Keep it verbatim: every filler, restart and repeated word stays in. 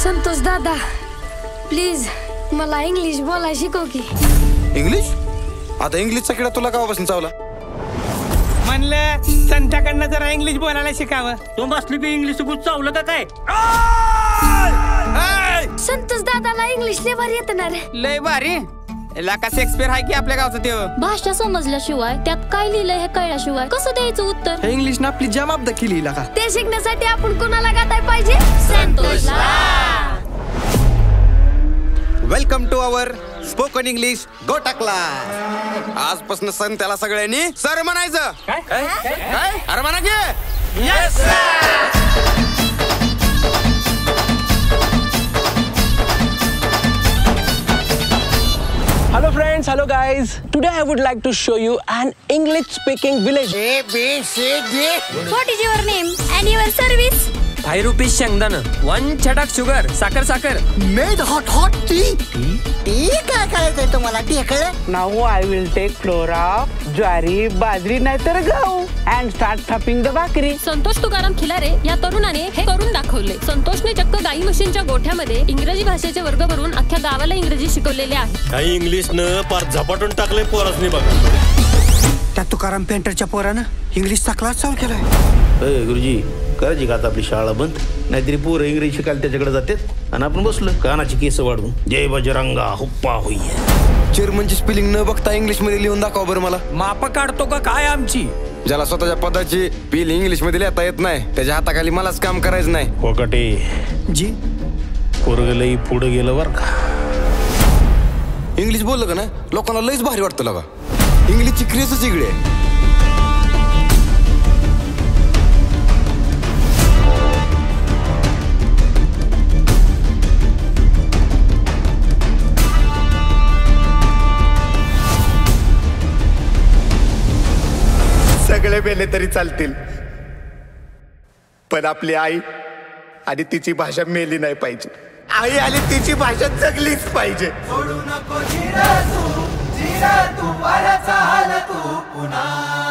संतोष दादा प्लीज मला इंग्लिश बोला शिकव की. इंग्लिश? आता इंग्लिशचा किडा तुला गावापासून चावला? म्हणलं संताकडनं जरा इंग्लिश बोलायला शिकावं. तो बसली बी इंग्लिश गुड चावलं का काय? संतोष दादाला इंग्लिश लय भारी येतं ना रे. लय भारी लाका शेक्सपियर आहे की आपल्या गावचं ते. भाषा समजल्याशिवाय त्यात काय लिहिलंय हे कळल्याशिवाय कसं द्यायचं उत्तर? हे इंग्लिश ना आपली जमाब दखली लाका. ते शिकण्यासाठी आपण कोणाला गाताय पाहिजे? संतोषला. Welcome to our spoken English गोटा क्लास. आजपासून सण त्याला सगळ्यांनी सर म्हणायचं. काय काय अरे म्हणा की yes sir. Hello friends, hello guys. Today I would like to show you an English speaking village. A B C D. What is your name and your service? Five rupees शेंगदाणा, one छटाक sugar, साखर साखर. Made hot hot tea. tea काय करायचंय तुम्हाला ढेकळं? Now I will take flour of ज्वारी, बाजरी नाहीतर गहू and start tapping the भाकरी. संतोष तुकाराम खिलारे या तरुणाने हे करून दाखवले. संतोषने चक्क गाई म्हशींच्या गोठ्यामध्ये इंग्रजी भाषेचे वर्ग भरून अख्ख्या गावाला इंग्रजी शिकवलेले आहे. काही इंग्लिश न पार झपाटून टाकले पोरासनी बघा. त्या तुकाराम पेंटरच्या पोरानं इंग्लिशचा क्लास चालू केलाय. गुरुजी करायची का आता आपली शाळा बंद? नाहीतरी पोरं इंग्रजी शिकायला त्याच्याकडे जातात आणि आपण बसलो कानाची केस वाढवून जय बजरंगा हुप्पा होई. चेअरमनची स्पेलिंग न बघता इंग्लिश मध्ये लिहून दाखवा बरं मला. माप काढतो का काय आमची? ज्याला स्वतःच्या पदाची पील इंग्लिश मध्ये लिहिता येत नाही त्याच्या हाताखाली मलाच काम करायचं नाही. कोकटे जी पोरग लई पुढे गेलं बर का. इंग्लिश बोललं का ना लोकांना लईच भारी वाटतं लगा. इंग्लिशची क्रेजच इकडे आहे. सगळे मेले तरी चालतील पण आपली आई आणि तिची भाषा मेली नाही पाहिजे. आई आणि तिची भाषा जगलीच पाहिजे. सोडू नको धीरा तू, धीरा तू, वाऱ्याचा हाल तू पुन्हा.